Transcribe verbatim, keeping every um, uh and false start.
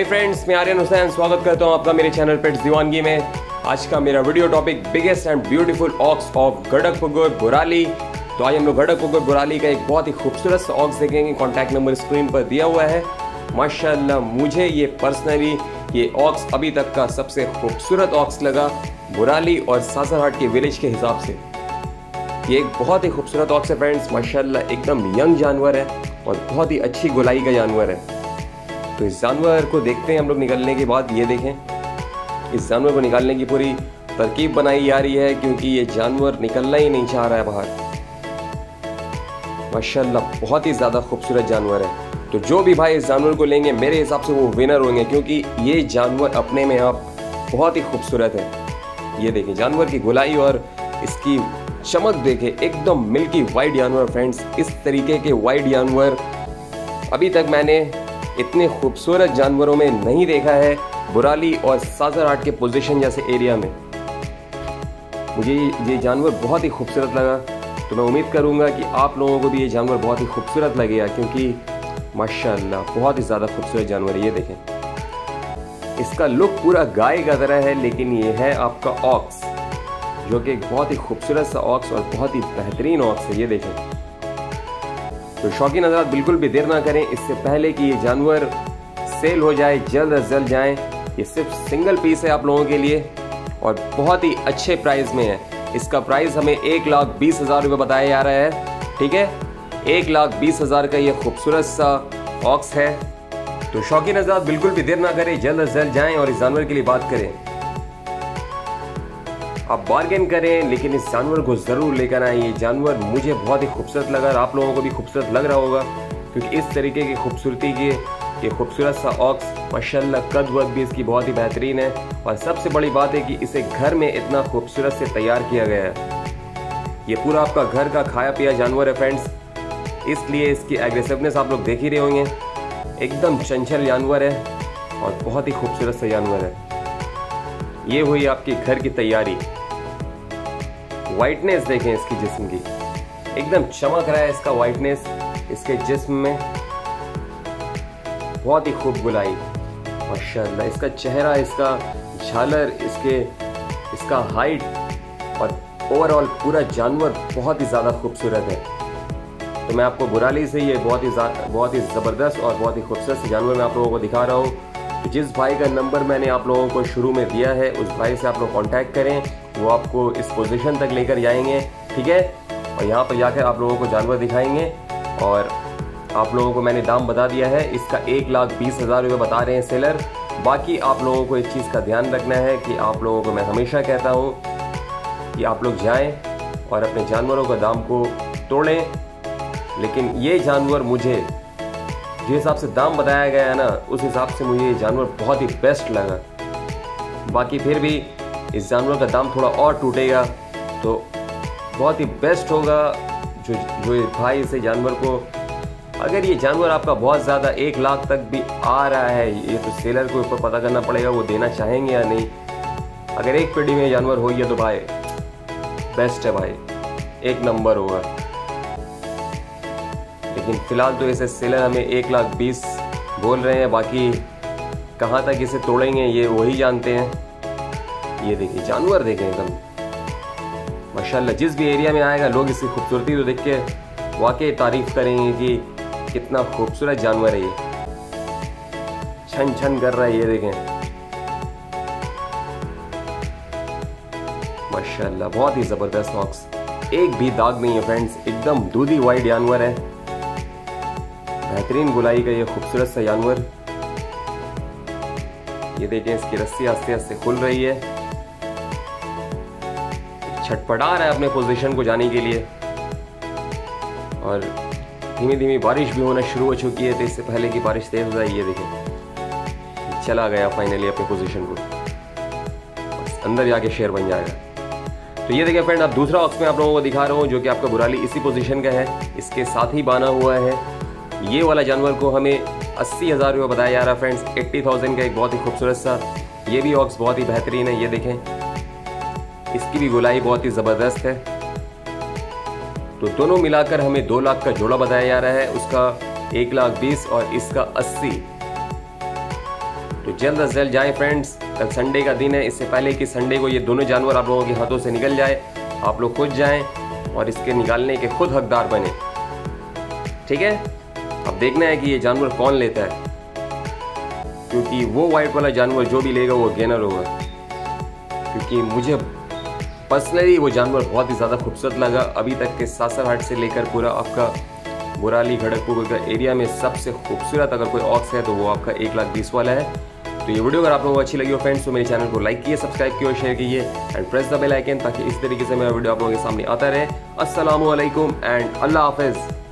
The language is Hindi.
हाय फ्रेंड्स, मैं आर्यन हुसैन स्वागत करता हूं आपका मेरे चैनल पेट्स दीवानगी में। आज का मेरा video topic biggest and beautiful oaks of गड़कपुकुर बुराली। तो आज हम लोग गड़कपुकुर बुराली का एक बहुत ही खूबसूरत सा ऑक्स देखेंगे। कॉन्टैक्ट नंबर स्क्रीन पर दिया हुआ है। माशाल्लाह मुझे ये पर्सनली ये ऑक्स अभी तक का सबसे खूबसूरत ऑक्स लगा बुराली और सासरहाट के विलेज के हिसाब से। ये एक बहुत ही खूबसूरत ऑक्स है फ्रेंड्स। माशाल्लाह एकदम यंग जानवर है और बहुत ही अच्छी गुलाई का जानवर है। तो इस जानवर को देखते हैं हम लोग निकलने के बाद। ये देखें, इस जानवर को निकालने की पूरी तरकीब बनाई जा रही है क्योंकि ये जानवर निकलना ही नहीं चाह रहा है बाहर। माशाल्लाह बहुत ही ज़्यादा खूबसूरत जानवर है। तो जो भी भाई इस जानवर को लेंगे मेरे हिसाब से वो विनर होंगे क्योंकि ये जानवर अपने में आप बहुत ही खूबसूरत है। ये देखें जानवर की गुलाई और इसकी चमक देखें, एकदम मिल्की वाइट जानवर फ्रेंड्स। इस तरीके के वाइट जानवर अभी तक मैंने इतने खूबसूरत जानवरों में नहीं देखा है बुराली और सासरहाट के पोजीशन जैसे एरिया में। मुझे ये जानवर बहुत ही खूबसूरत लगा। तो मैं उम्मीद करूंगा कि आप लोगों को भी ये जानवर बहुत ही खूबसूरत लगेगा क्योंकि माशाल्लाह बहुत ही ज़्यादा खूबसूरत जानवर है। ये देखें, इसका लुक पूरा गाय का तरह है लेकिन ये है आपका ऑक्स, जो कि एक बहुत ही खूबसूरत सा ऑक्स और बहुत ही बेहतरीन ऑक्स है। ये देखें, तो शौकीन हज़रात बिल्कुल भी देर ना करें। इससे पहले कि ये जानवर सेल हो जाए, जल्द अज जल्द जाएं। ये सिर्फ सिंगल पीस है आप लोगों के लिए और बहुत ही अच्छे प्राइस में है। इसका प्राइस हमें एक लाख बीस हज़ार रुपये बताया जा रहा है। ठीक है, एक लाख बीस हज़ार का ये खूबसूरत सा ऑक्स है। तो शौकीन हज़रात बिल्कुल भी देर ना करें, जल्द अज जल्द जाएँ और इस जानवर के लिए बात करें। आप बार्गेन करें लेकिन इस जानवर को ज़रूर लेकर आएँ। ये जानवर मुझे बहुत ही खूबसूरत लगा और आप लोगों को भी खूबसूरत लग रहा होगा क्योंकि इस तरीके की खूबसूरती के ये खूबसूरत सा ऑक्स माशाल्लाह कद वद भी इसकी बहुत ही बेहतरीन है। और सबसे बड़ी बात है कि इसे घर में इतना खूबसूरत से तैयार किया गया है। ये पूरा आपका घर का खाया पिया जानवर है फ्रेंड्स, इसलिए इसकी एग्रेसिवनेस आप लोग देख ही रहे होंगे। एकदम चंचल जानवर है और बहुत ही खूबसूरत सा जानवर है। ये हुई आपकी घर की तैयारी। वाइटनेस देखें इसकी जिस्म की, एकदम चमक रहा है इसका वाइटनेस इसके जिस्म में। बहुत ही खूब गुलाई माशाल्लाह। इसका चेहरा, इसका झालर, इसके इसका हाइट और ओवरऑल पूरा जानवर बहुत ही ज़्यादा खूबसूरत है। तो मैं आपको बुराली से ये बहुत ही बहुत ही ज़बरदस्त और बहुत ही खूबसूरत जानवर मैं आप लोगों को दिखा रहा हूँ। तो जिस भाई का नंबर मैंने आप लोगों को शुरू में दिया है उस भाई से आप लोग कांटेक्ट करें, वो आपको इस पोजीशन तक लेकर जाएंगे। ठीक है, और यहाँ पर जाकर आप लोगों को जानवर दिखाएंगे। और आप लोगों को मैंने दाम बता दिया है, इसका एक लाख बीस हज़ार रुपये बता रहे हैं सेलर। बाकी आप लोगों को इस चीज़ का ध्यान रखना है कि आप लोगों को मैं हमेशा कहता हूँ कि आप लोग जाएँ और अपने जानवरों का दाम को तोड़ें। लेकिन ये जानवर मुझे जिस हिसाब से दाम बताया गया है ना, उस हिसाब से मुझे ये जानवर बहुत ही बेस्ट लगा। बाकी फिर भी इस जानवर का दाम थोड़ा और टूटेगा तो बहुत ही बेस्ट होगा। जो जो भाई इसे जानवर को, अगर ये जानवर आपका बहुत ज़्यादा एक लाख तक भी आ रहा है, ये तो सेलर को ऊपर पता करना पड़ेगा वो देना चाहेंगे या नहीं। अगर एक पेटी में जानवर हो ये तो भाई बेस्ट है भाई, एक नंबर होगा। लेकिन फ़िलहाल तो इसे सेलर हमें एक लाख बीस बोल रहे हैं। बाकी कहाँ तक इसे तोड़ेंगे ये वही जानते हैं। ये देखिए जानवर देखें एकदम माशाल्लाह। जिस भी एरिया में आएगा लोग इसकी खूबसूरती तो देख के वाकई तारीफ़ करेंगे कि कितना खूबसूरत जानवर है ये। छन छन कर रहा है, ये देखें माशाल्लाह बहुत ही ज़बरदस्त ऑक्स। एक भी दाग नहीं है फ्रेंड्स, एकदम दूधी वाइट जानवर है। बेहतरीन गुलाई का ये खूबसूरत सा जानवर। ये देखें इसकी रस्सी आस्ते आस्ते खुल रही है, छटपटा रहा है अपने पोजीशन को जाने के लिए। और धीमी धीमी बारिश भी होना शुरू हो चुकी है तो इससे पहले कि बारिश तेज हो जाए ये देखें चला गया फाइनली अपने पोजीशन को, अंदर जाके शेर बन जाएगा। तो ये देखें फ्रेंड, अब दूसरा ऑक्स में आप लोगों को दिखा रहा हूँ जो कि आपका बुराली इसी पोजीशन का है, इसके साथ ही बाना हुआ है। ये वाला जानवर को हमें अस्सी हज़ार रुपये बताया जा रहा है फ्रेंड्स, अस्सी हज़ार का एक बहुत ही खूबसूरत सा ये भी ऑक्स बहुत ही बेहतरीन है। ये देखें इसकी भी गुलाई बहुत ही ज़बरदस्त है। तो दोनों मिलाकर हमें दो लाख का जोड़ा बताया जा रहा है, उसका एक लाख बीस और इसका अस्सी। तो जल्द अज जल्द जाएं फ्रेंड्स, कल संडे का दिन है, इससे पहले कि संडे को ये दोनों जानवर आप लोगों के हाथों से निकल जाए, आप लोग खुद जाएं और इसके निकालने के खुद हकदार बने। ठीक है, अब देखना है कि ये जानवर कौन लेता है, क्योंकि वो वाइट वाला जानवर जो भी लेगा वो गेनर होगा। क्योंकि मुझे पर्सनली वो जानवर बहुत ही ज़्यादा खूबसूरत लगा। अभी तक के सासरहाट से लेकर पूरा आपका बुराली खड़गपुर का एरिया में सबसे खूबसूरत अगर कोई ऑक्स है तो वो आपका एक लाख बीस वाला है। तो ये वीडियो अगर आप लोगों को अच्छी लगी हो फ्रेंड्स तो मेरे चैनल को लाइक कीजिए, सब्सक्राइब कीजिए और शेयर कीजिए and press the bell icon, ताकि इस तरीके से मेरा वीडियो आप लोगों के सामने आता रहे। अस्सलामु अलैकुम एंड अल्लाह हाफिज़।